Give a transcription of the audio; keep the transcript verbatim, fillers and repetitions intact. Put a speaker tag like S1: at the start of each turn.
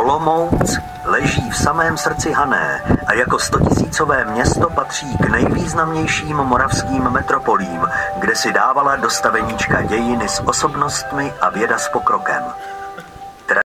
S1: Olomouc leží v samém srdci Hané a jako stotisícové město patří k nejvýznamnějším moravským metropolím, kde si dávala do staveníčka dějiny s osobnostmi a věda s pokrokem.